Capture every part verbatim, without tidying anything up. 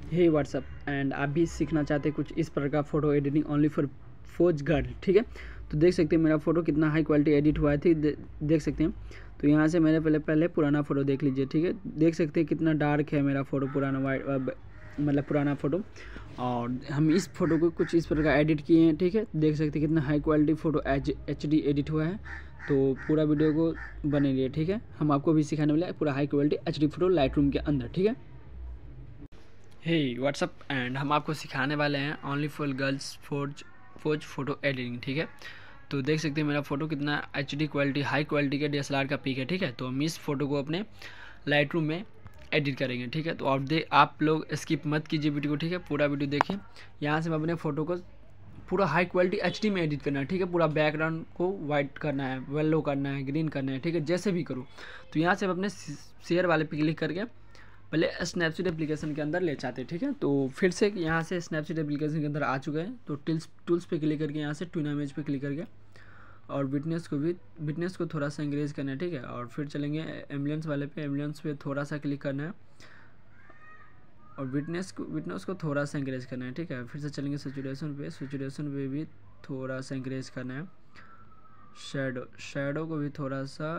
Hey WhatsApp and आप भी सीखना चाहते हैं कुछ इस प्रकार का photo editing only for pose girl, ठीक है। तो देख सकते हैं मेरा फ़ोटो कितना हाई क्वालिटी एडिट हुआ है, ठीक दे, देख सकते हैं। तो यहाँ से मैंने पहले पहले पुराना फ़ोटो देख लीजिए, ठीक है। देख सकते हैं कितना डार्क है मेरा फ़ोटो, पुराना वाइट मतलब पुराना फ़ोटो। और हम इस फ़ोटो को कुछ इस प्रकार एडिट किए हैं, ठीक है। देख सकते हैं कितना high quality photo H H D edit हुआ है। तो पूरा वीडियो को बने रहिए, ठीक है। हम आपको भी सिखाने वाले हैं पूरा high quality H D photo Lightroom के अंदर, ठीक है। हे व्हाट्सअप एंड हम आपको सिखाने वाले हैं only for girls pose pose photo editing, ठीक है। तो देख सकते हैं मेरा फ़ोटो कितना H D quality high quality का डी एस एल आर का पिक है, ठीक है। तो हम इस फ़ोटो को अपने लाइट रूम में एडिट करेंगे, ठीक है। तो आप दे आप लोग स्किप मत कीजिए वीडियो को, ठीक है। पूरा वीडियो देखिए। यहाँ से हम अपने फ़ोटो को पूरा हाई क्वालिटी एच डी में एडिट करना है, ठीक है। पूरा बैकग्राउंड को वाइट करना है, येलो करना है, ग्रीन करना है, ठीक है। जैसे भी करो। तो यहाँ से हम अपने शेयर वाले पे क्लिक करके पहले स्नैपसीड एप्लीकेशन के अंदर ले जाते हैं, ठीक है। तो फिर से यहाँ से स्नैपसीड एप्लीकेशन के अंदर आ चुके हैं। तो टिल्स टूल्स पे क्लिक करके यहाँ से ट्विन इमेज पे क्लिक करके और विटनेस को भी विटनेस को थोड़ा सा इंक्रीज करना है, ठीक है। और फिर चलेंगे एम्बुलेंस वाले पे, एम्बुलेंस पे थोड़ा सा क्लिक करना है और विटनेस को विटनेस को थोड़ा सा इंक्रीज करना है, ठीक है। फिर से चलेंगे सैचुरेशन पे, सैचुरेशन पे भी थोड़ा सा इंक्रीज करना है। शेडो शेडो को भी थोड़ा सा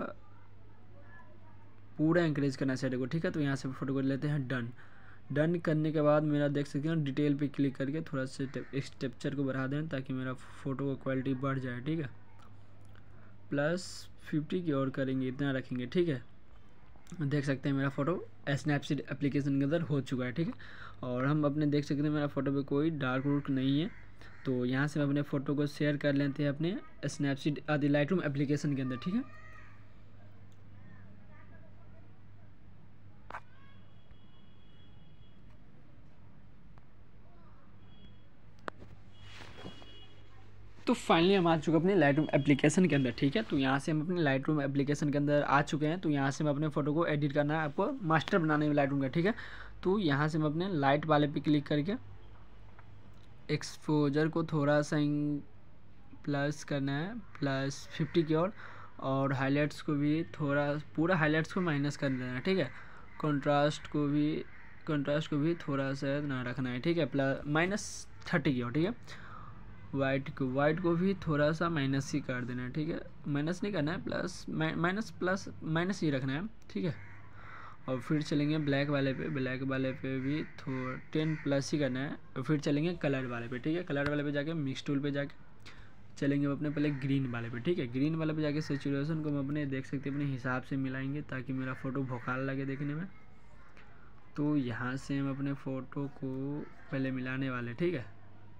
पूरा इंक्रीज करना है शेडो को, ठीक है। तो यहाँ से फोटो को लेते हैं डन। डन करने के बाद मेरा देख सकते हैं डिटेल पे क्लिक करके थोड़ा सा टेक्सचर को बढ़ा दें ताकि मेरा फ़ोटो का क्वालिटी बढ़ जाए, ठीक है। प्लस फिफ्टी की और करेंगे, इतना रखेंगे, ठीक है। देख सकते हैं मेरा फ़ोटो स्नैपसीड एप्लीकेशन के अंदर हो चुका है, ठीक है। और हम अपने देख सकते हैं मेरा फ़ोटो पे कोई डार्क वुर्क नहीं है। तो यहाँ से हम अपने फ़ोटो को शेयर कर लेते हैं अपने स्नैपसीड आदि लाइट रूम एप्लीकेशन के अंदर, ठीक है। तो फाइनली हम आ चुके हैं अपने लाइट रूम एप्लीकेशन के अंदर, ठीक है। तो यहाँ से हम अपने लाइट रूम एप्लीकेशन के अंदर आ चुके हैं। तो यहाँ से हम अपने फ़ोटो को एडिट करना है, आपको मास्टर बनाने में लाइट रूम का, ठीक है। तो यहाँ से हम अपने लाइट वाले पे क्लिक करके एक्सपोजर को थोड़ा सा प्लस करना है, प्लस फिफ्टी की ओर। और हाईलाइट्स को भी थोड़ा पूरा हाईलाइट्स को माइनस कर देना है, ठीक है। कंट्रास्ट को भी कंट्रास्ट को भी थोड़ा सा ना रखना है, ठीक है। प्लस माइनस थर्टी की ओर, ठीक है। वाइट को वाइट को भी थोड़ा सा माइनस ही कर देना है, ठीक है। माइनस नहीं करना है, प्लस माइनस प्लस माइनस ही रखना है, ठीक है। और फिर चलेंगे ब्लैक वाले पे, ब्लैक वाले पे भी थोड़ा टेन प्लस ही करना है। और फिर चलेंगे कलर वाले पे, ठीक है। कलर वाले पे जाके मिक्स टूल पे जाके चलेंगे अपने पहले ग्रीन वाले पे, ठीक है। ग्रीन वाले पे जाके सैचुरेशन को हम अपने देख सकते हैं अपने हिसाब से मिलाएंगे ताकि मेरा फ़ोटो भोकाल लगे देखने में। तो यहाँ से हम अपने फ़ोटो को पहले मिलाने वाले, ठीक है।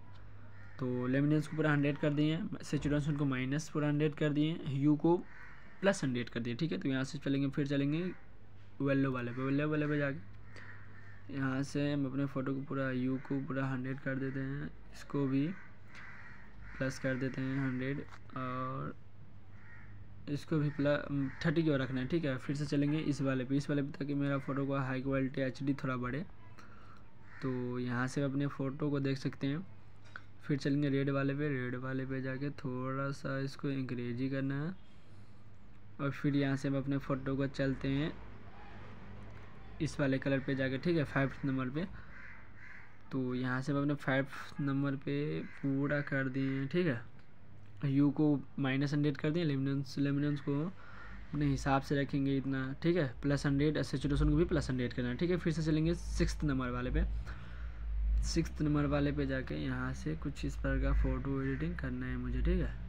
तो लेमिनेंस को पूरा हंड्रेड कर दिए, सैचुरेशन को माइनस पूरा हंड्रेड कर दिए, ह्यू को प्लस हंड्रेड कर दिए, ठीक है। तो यहाँ से चलेंगे फिर चलेंगे येलो वाले पे, येलो वाले पे जाके यहाँ से हम अपने फ़ोटो को पूरा ह्यू को पूरा हंड्रेड कर देते हैं, इसको भी प्लस कर देते हैं हंड्रेड और इसको भी प्लस थर्टी की ओर रखना है, ठीक है। फिर से चलेंगे इस वाले पे, इस वाले पे ताकि मेरा फ़ोटो का हाई क्वालिटी एच डी थोड़ा बढ़े। तो यहाँ से अपने फ़ोटो को देख सकते हैं। फिर चलेंगे रेड वाले पे, रेड वाले पे जाके थोड़ा सा इसको इंक्रीज ही करना है। और फिर यहाँ से हम अपने फ़ोटो को चलते हैं इस वाले कलर पे जाके, ठीक है, फाइव नंबर पे। तो यहाँ से हम अपने फाइव नंबर पे पूरा कर दिए, ठीक है। यू को माइनस हंड्रेड कर दिए, लेमिनेंस लेमिनेंस को अपने हिसाब से रखेंगे इतना, ठीक है। प्लस हंड्रेड, सैचुरेशन को भी प्लस हंड्रेड करना है, ठीक है। फिर से चलेंगे सिक्स नंबर वाले पे, सिक्स नंबर वाले पे जाके यहाँ से कुछ इस प्रकार का फ़ोटो एडिटिंग करना है मुझे, ठीक है।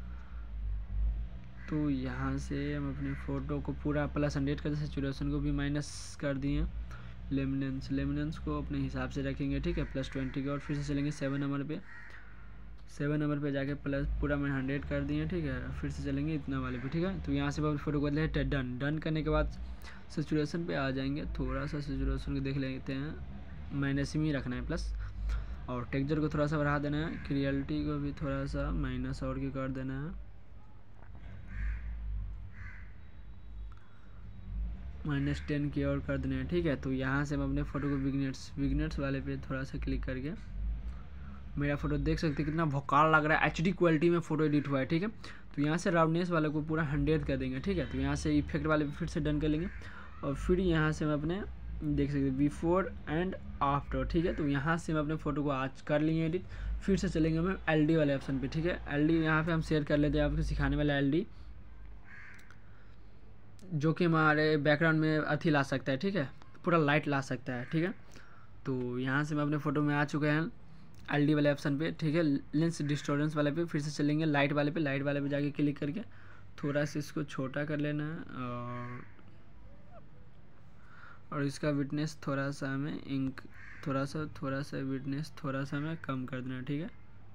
तो यहाँ से हम अपने फ़ोटो को पूरा प्लस हंड्रेड कर दिए, सैचुरेशन को भी माइनस कर दिए, लेमिनेंस लेमिनेंस को अपने हिसाब से रखेंगे, ठीक है, प्लस ट्वेंटी का। और फिर से चलेंगे सेवन नंबर पे, सेवन नंबर पे जाके प्लस पूरा मैं हंड्रेड कर दिए, ठीक है। फिर से चलेंगे इतना वाले पे, ठीक है। तो यहाँ से फ़ोटो को लेते डन डन करने के बाद सैचुरेशन पे आ जाएंगे, थोड़ा सा सैचुरेशन को देख लेते हैं, माइनस में ही रखना है प्लस। और टेक्सचर को थोड़ा सा बढ़ा देना है, क्लियरिटी को भी थोड़ा सा माइनस और की कर देना है, माइनस टेन की और कर देना है, ठीक है। तो यहाँ से हम अपने फ़ोटो को विग्नेट्स विग्नेट्स वाले पे थोड़ा सा क्लिक करके मेरा फ़ोटो देख सकते हैं कितना भोकाल लग रहा है, एच डी क्वालिटी में फ़ोटो एडिट हुआ है, ठीक है। तो यहाँ से राउंडनेस वाले को पूरा हंड्रेड कर देंगे, ठीक है। तो यहाँ से इफेक्ट वाले पे फिर से डन कर लेंगे और फिर यहाँ से हम अपने देख सकते हैं बिफोर एंड आफ्टर, ठीक है। तो यहाँ से हम अपने फ़ोटो को आज कर लिए एडिट। फिर से चलेंगे हम एल डी वाले ऑप्शन पे, ठीक है। एल डी यहाँ पे हम शेयर कर लेते हैं आपको सिखाने वाला एल डी, जो कि हमारे बैकग्राउंड में अथी ला सकता है, ठीक है, पूरा लाइट ला सकता है, ठीक है। तो यहाँ से मैं अपने फ़ोटो में आ चुके हैं एल डी वाले ऑप्शन पे, ठीक है। लेंस डिस्टोरेंस वाले पे फिर से चलेंगे, लाइट वाले पे, लाइट वाले पे जाके क्लिक करके थोड़ा सा इसको छोटा कर लेना है, और और इसका विटनेस थोड़ा सा हमें इंक थोड़ा सा थोड़ा सा विटनेस थोड़ा सा हमें कम कर देना, ठीक है।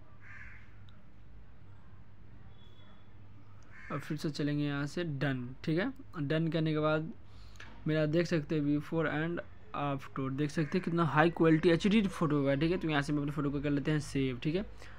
और फिर से चलेंगे यहाँ से डन, ठीक है। डन करने के बाद मेरा देख सकते हैं बिफोर एंड आफ्टर, देख सकते हैं कितना high quality H D photo होगा, ठीक है। तो यहाँ से हम अपने फ़ोटो को कर लेते हैं सेव, ठीक है।